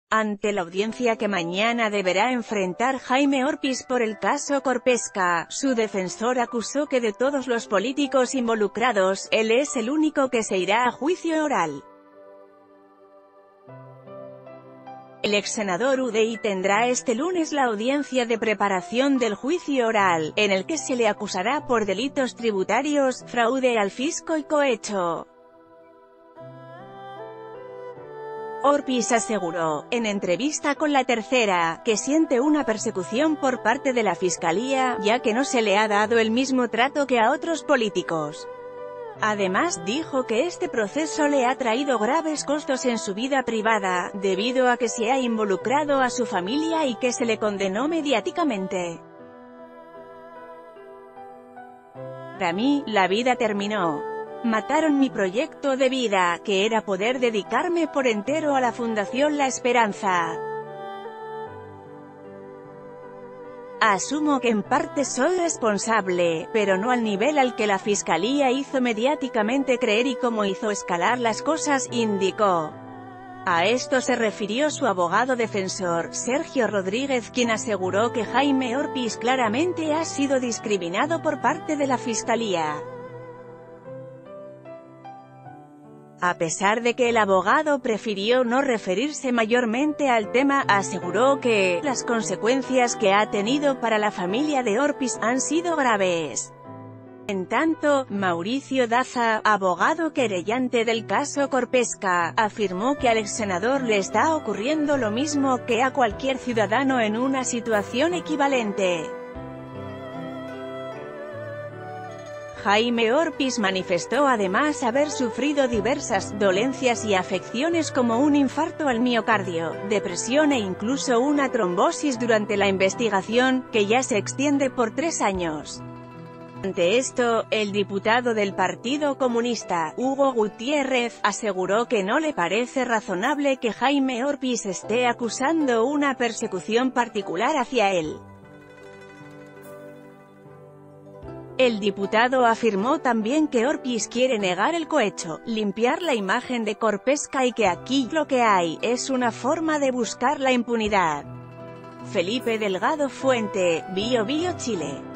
Ante la audiencia que mañana deberá enfrentar Jaime Orpiz por el caso Corpesca, su defensor acusó que de todos los políticos involucrados, él es el único que se irá a juicio oral. El exsenador Udey tendrá este lunes la audiencia de preparación del juicio oral, en el que se le acusará por delitos tributarios, fraude al fisco y cohecho. Orpiz aseguró, en entrevista con La Tercera, que siente una persecución por parte de la Fiscalía, ya que no se le ha dado el mismo trato que a otros políticos. Además, dijo que este proceso le ha traído graves costos en su vida privada, debido a que se ha involucrado a su familia y que se le condenó mediáticamente. Para mí, la vida terminó. Mataron mi proyecto de vida, que era poder dedicarme por entero a la Fundación La Esperanza. Asumo que en parte soy responsable, pero no al nivel al que la Fiscalía hizo mediáticamente creer y cómo hizo escalar las cosas, indicó. A esto se refirió su abogado defensor, Sergio Rodríguez, quien aseguró que Jaime Orpiz claramente ha sido discriminado por parte de la Fiscalía. A pesar de que el abogado prefirió no referirse mayormente al tema, aseguró que las consecuencias que ha tenido para la familia de Orpiz han sido graves. En tanto, Mauricio Daza, abogado querellante del caso Corpesca, afirmó que al exsenador le está ocurriendo lo mismo que a cualquier ciudadano en una situación equivalente. Jaime Orpiz manifestó además haber sufrido diversas dolencias y afecciones como un infarto al miocardio, depresión e incluso una trombosis durante la investigación, que ya se extiende por 3 años. Ante esto, el diputado del Partido Comunista, Hugo Gutiérrez, aseguró que no le parece razonable que Jaime Orpiz esté acusando una persecución particular hacia él. El diputado afirmó también que Orpiz quiere negar el cohecho, limpiar la imagen de Corpesca y que aquí lo que hay es una forma de buscar la impunidad. Felipe Delgado Fuente, Bio Bio Chile.